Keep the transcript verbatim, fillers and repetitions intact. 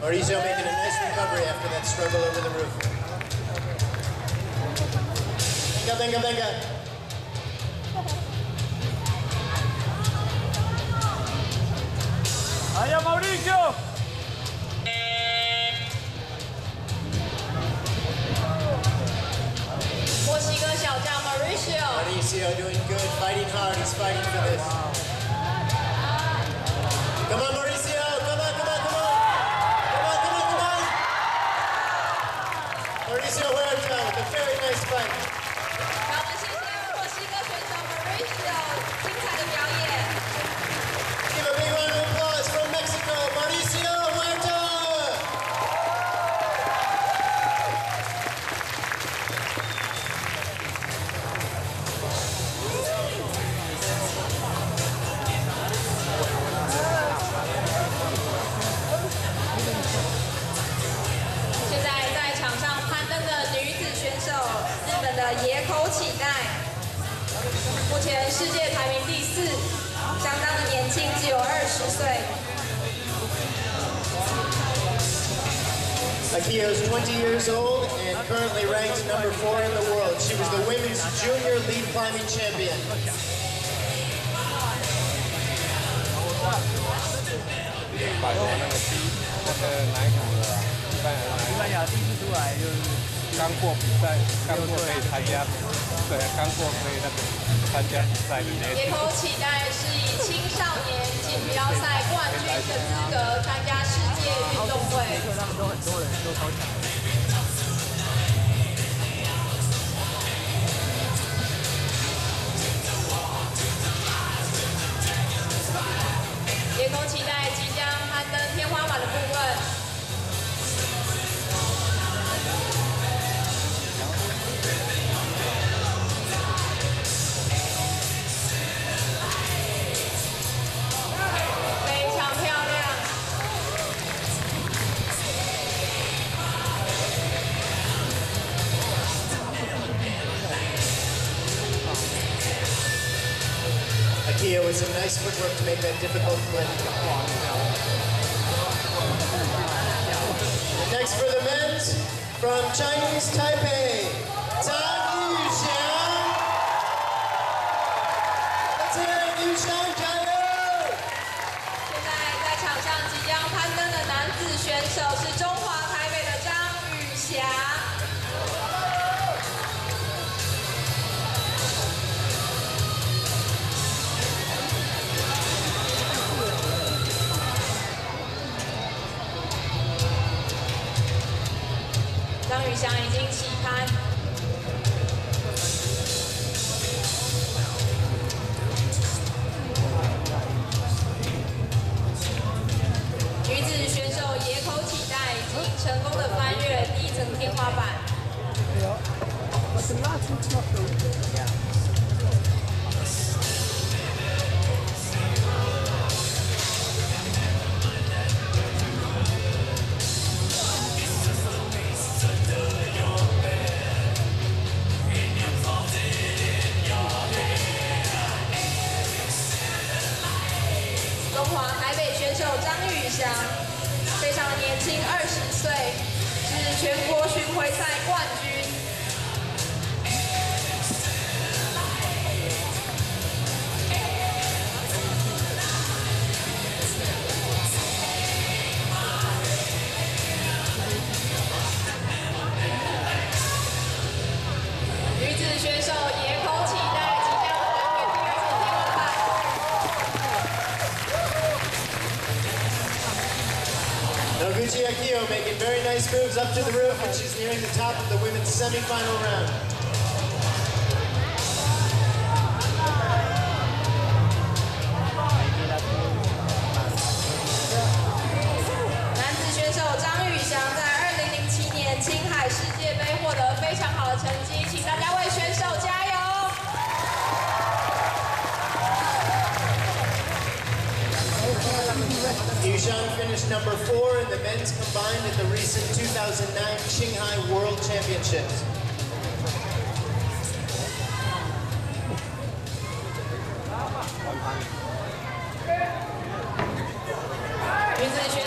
Mauricio making a nice recovery after that struggle over the roof. Venga, venga, venga. ¡Allá, Mauricio! Mauricio. Mauricio doing good, fighting hard. He's fighting for this. Come on, Mauricio. Come on, come on, come on. Come on, come on, come on. Mauricio Huerta with a very nice fight. 好，我们谢谢墨西哥选手 Mauricio 精彩的表演。 Give a big round of applause from Mexico, Mauricio Huerta. 现在在场上攀登的女子选手，日本的野口启代，目前世界排名第四，相当的年轻，只有二十岁。 Akio is twenty years old and currently ranked number four in the world. She was the women's junior lead climbing champion. 法国那个第那个哪一组的西班牙西班牙第一次出来就是刚过比赛，刚过可以参加，对，刚过可以那个参加比赛的那野口启代是以青少年锦标赛冠军的资格参加世界运动会。 他们都很多人都超强。 野口启代即将攀登天花板的部分。非常漂亮。 Akio with some nice footwork to make that difficult flip. Next for the men's, from Chinese Taipei, Tan Yuxiang. Let's hear it, Yuxiang, 加油！ 现在在场上即将攀登的男子选手是中华台北的张宇翔。 张宇翔已经起攀，女子选手野口启代已经成功的翻越第一层天花板。 中华台北选手张宇翔非常的年轻，二十岁，是全国巡回赛冠军。女子选手野口启代即将翻越第二层天花板。 Noguchi Akio making very nice moves up to the roof, and she's nearing the top of the women's semifinal round. 男子选手张宇翔在二零零七年青海世界杯获得非常好的成绩，请大家为选手加油！ Yuxiang finished number four in the men's combined at the recent two thousand nine Qinghai World Championships. 女子选